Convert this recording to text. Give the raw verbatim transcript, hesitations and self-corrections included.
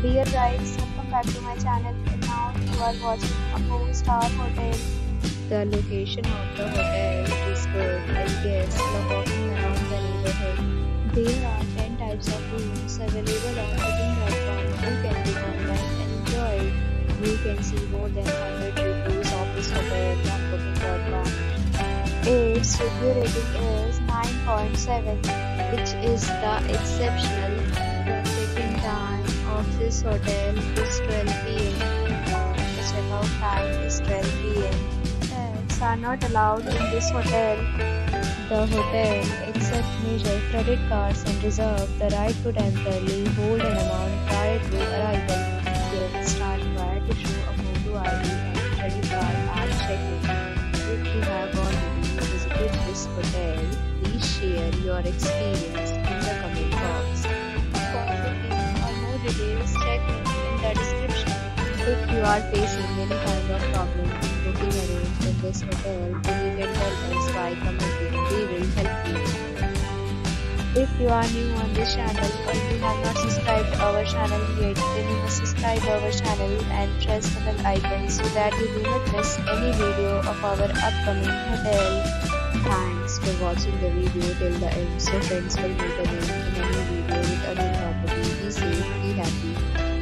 Dear guys, welcome back to my channel, and now you are watching a four star hotel. The location of the hotel is good and guests love walking around the neighborhood. There are ten types of rooms available on booking dot com. You can book online and enjoy it. You can see more than one hundred reviews of this hotel on booking dot com. Its review rating is nine point seven, which is the exceptional. The check-in time of this hotel is twelve p m The checkout time is twelve p m Pets are not allowed in this hotel. The hotel accepts major credit cards and reserves the right to temporarily hold an amount prior to arrival. Guests are required to show a photo I D and credit card at check-in. If you have already visited this hotel, please share your experience in the comment box. For booking or more details, check link in the description. If you are facing any kind of problem in booking a room in this hotel, then you can tell us by commenting. We will help you. If you are new on this channel or you have not subscribed our channel yet, then you must subscribe our channel and press the bell icon so that you do not miss any video of our upcoming hotel. Thanks for watching the video till the end. So friends, will meet again in a new video with a new property. Be safe, be happy.